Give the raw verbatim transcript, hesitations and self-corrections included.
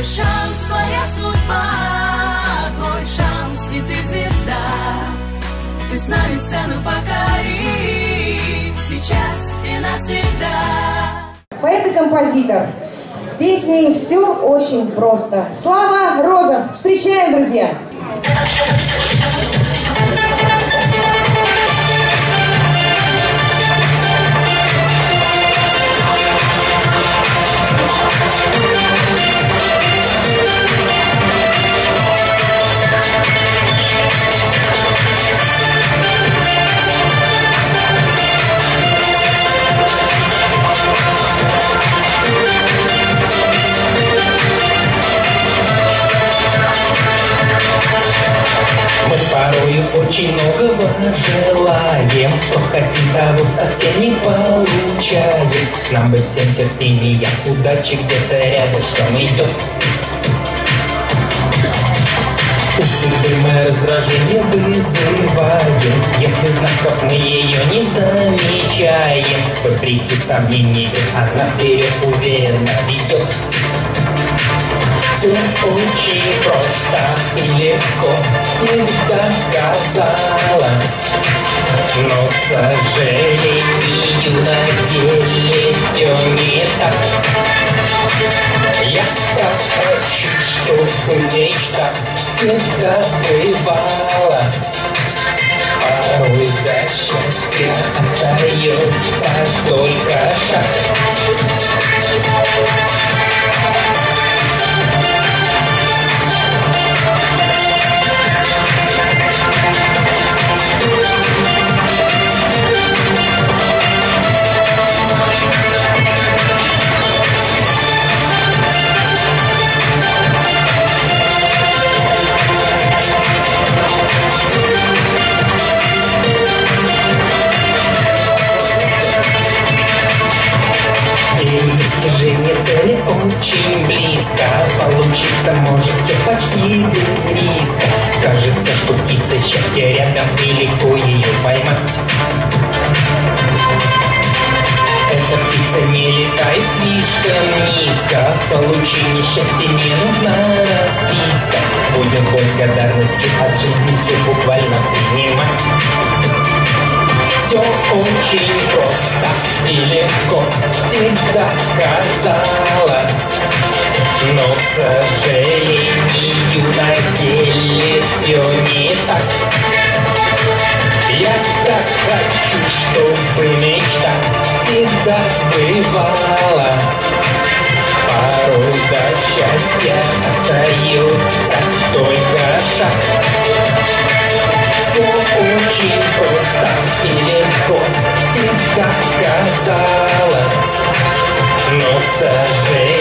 шанс, твоя судьба, твой шанс, и ты звезда. Ты с нами сцену покори, сейчас и навсегда. Поэт и композитор. С песней все очень просто. Слава Розов. Встречаем, друзья! Порой очень многого желаем, что хотим, того совсем не получаем. Нам бы всем терпения, удачи где-то рядышком идет. У судьбы мы раздражение вызываем, если знаков мы ее не замечаем. Вопреки сомнению, она вперед уверенно ведет. Все очень просто и легко всегда казалось, но, к сожалению, на деле все не так. Я так хочу, чтобы мечта всегда сбывалась. Порой до счастья остается только шаг. Достижение цели очень близко, получиться может все почти без риска. Кажется, что птица счастья рядом и легко ее поймать. Эта птица не летает слишком низко, в получении счастья не нужна расписка. Будем с благодарностью от жизни все буквально принимать. Все очень просто и легко всегда казалось, но, к сожалению, на деле все не так. Я так хочу, чтобы мечта всегда сбывалась. Порой до счастья остается только шаг. Все очень просто и легко всегда казалось, но, к сожалению,